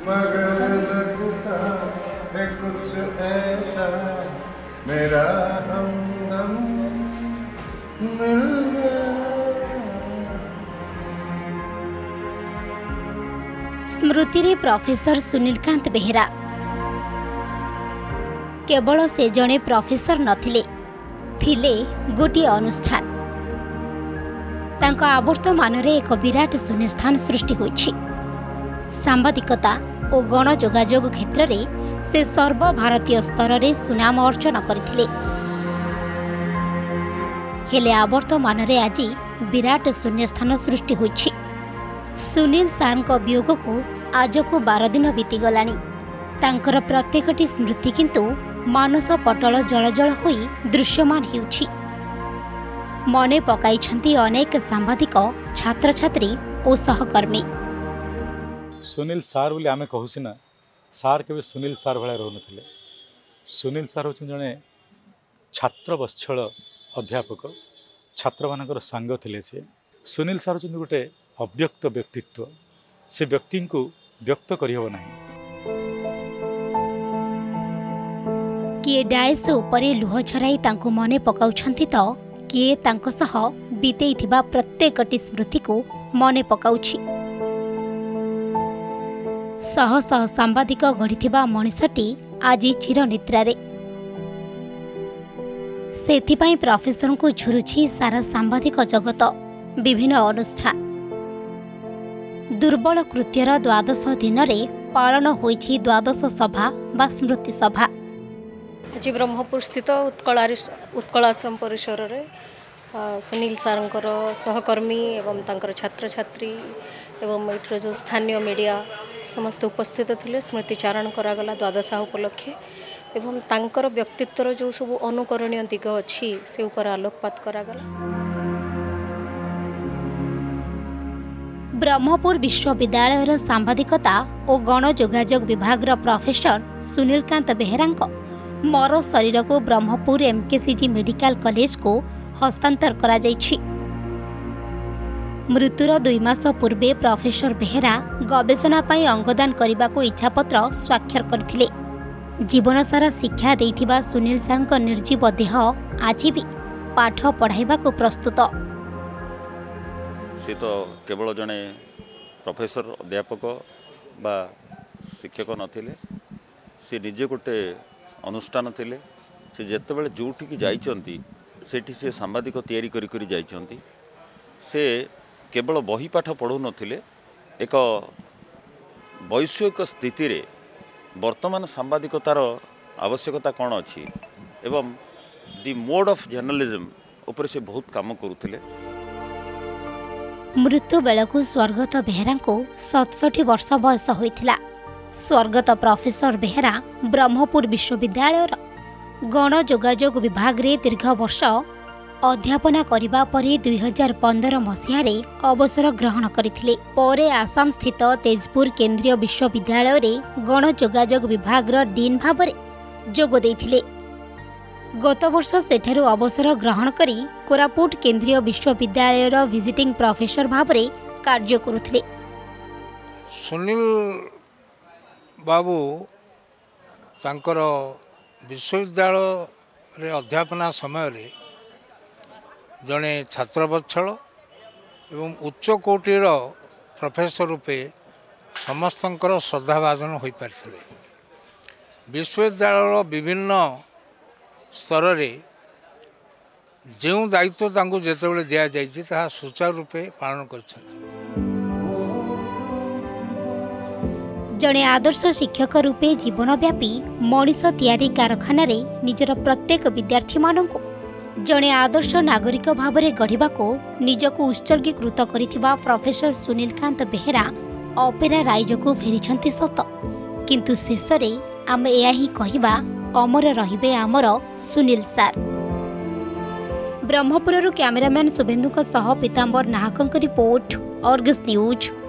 मगर लगता है कुछ ऐसा मेरा हमदम मिल गया। स्मृति रे प्रोफेसर सुनीलकांत बेहेरा केवल से जड़े प्रोफेसर नथिले थिले गोटे अनुष्ठान तांका आवर्तमान रे एक विराट शून्यस्थान सृष्टि होइछि। सांबादिकता और गण जोगाजोग क्षेत्र में से सर्वभारतीय स्तर में सुनाम अर्जन करथिले। हेले आवर्तमान रे आज विराट शून्यस्थान सृष्टि होइछि। सुनील सार वियोग को आज को 12 दिन बीतीगलानी। तांकर प्रत्येकटी स्मृति किंतु मानस पटल जलजल होई दृश्यमान हेउछि। मने पकाइछंती अनेक सांबादिक छात्र छात्री और सहकर्मी। सुनील सार बोली आमे कहूसी ना, सार के सुनील सार भाया रहु नथिले। सुनील सार होछन जने छात्र वत्सल अध्यापक, छात्र मानकर सांग थिले। से सुनील सार होछन गोटे अव्यक्त व्यक्तित्व। से व्यक्ति को व्यक्त करिहबो नाही। किए डायस उपरे लुह छराई तांको मने पकाउछंती तो किए तांको सह बीतेइथिबा प्रत्येकटी स्मृति को मने पकाउछि। सह सह सांबादिक गढ़िथिबा मनिषटी आज चिरनिद्रारे। सेथिपाई प्रोफेसर को झुरुछि सारा सांबादिक जगत। विभिन्न अनुष्ठान दुर्बल कृत्यर द्वादश दिन में पालन होइछि द्वादश सभा बा स्मृति सभा। आज ब्रह्मपुर स्थित उत्कल आश्रम परिसर रे सुनील सारंकर सहकर्मी एवं तांकर छात्र छात्री एवं एठर जो स्थानीय मीडिया समस्त उपस्थित थिले। स्मृतिचारण करागला द्वादशा उपलक्षे एवं तांकर व्यक्तित्वर जो सब अनुकरणीय दिग अच्छी से ऊपर आलोकपात करागला। ब्रह्मपुर विश्वविद्यालय सांबादिकता और गण जोगाजोग विभाग प्रोफेसर सुनीलकांत बेहेरा मर शरीर को ब्रह्मपुर एमकेसीजी मेडिकल कॉलेज को हस्तांतर करा जाइछि। मृत्युर 2 मास पूर्वे प्रोफेसर बेहेरा गवेषणा पाई अंगदान करने को इच्छापत्र स्वाक्षर करथिले। जीवन सारा शिक्षा देइथिबा सुनील सार निर्जीव देह आज भी पाठ पढ़ाइबा को प्रस्तुत। सी तो केवल जड़े प्रोफेसर अध्यापक बा शिक्षक नथिले। सी निजे गोटे अनुष्ठान थिले। से जेतेबेले जोठिकी जाइछंती सेठी से सांबादिक तैयारी करी करी जाइछंती। से केवल बही पाठ पढ़ु नथिले। एक वैश्विक स्थिति रे वर्तमान सांबादिकतार आवश्यकता कौन अच्छी एवं दि मोड ऑफ जर्नलिज्म ऊपर से बहुत काम करुथिले। मृत्यु बेलू स्वर्गत बेहेरा को 67 वर्ष बयस होइथिला। स्वर्गत प्रोफेसर बेहेरा ब्रह्मपुर विश्वविद्यालय गण जोगाजोग विभाग रे दीर्घ वर्ष अध्यापना करिबा परे 2015 मसीहारे अवसर ग्रहण करथिले। परे आसाम स्थित तेजपुर केंद्रीय विश्वविद्यालय रे गण जोगाजोग विभाग रो डीन भाबरे जोग देथिले। गत वर्ष सेठारु अवसर ग्रहण करी कोरापुट केंद्रीय विश्वविद्यालय रो विजिटिंग प्रोफेसर भाबरे कार्य करुथिले। सुनील बाबू तांकर विश्वविद्यालय रे अध्यापना समय रे जड़े छात्रवत्सल एवं उच्च कोटिर प्रोफेसर रूपे समस्तंकर श्रद्धाभाजन हो पारे। विश्वविद्यालय विभिन्न स्तर रे जो दायित्व तांको जेतेबेले दिया जाइछि ताहा सुचारू रूपे पालन करछन्ति। जड़े आदर्श शिक्षक रूपे जीवनव्यापी मनीष तैयारी कारखाना रे निजर प्रत्येक विद्यार्थी मानक जड़े आदर्श नागरिक भाव में गढ़ा को निजक उत्सर्गीकृत करिथिबा प्रोफेसर सुनीलकांत बेहेरा अपेरा राइज को फेरी सत, किंतु शेष में आम यही कहवा अमर रहिबे आमर सुनील सार। ब्रह्मपुर कैमरामैन शुभेन्दु सह पीतांबर नाहक रिपोर्ट, अर्गस न्यूज।